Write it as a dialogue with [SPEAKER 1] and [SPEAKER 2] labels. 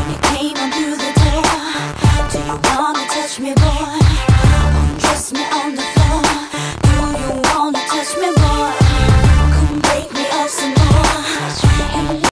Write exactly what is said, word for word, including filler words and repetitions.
[SPEAKER 1] when you came on through the door. Do you wanna touch me, boy? Undress me on the floor.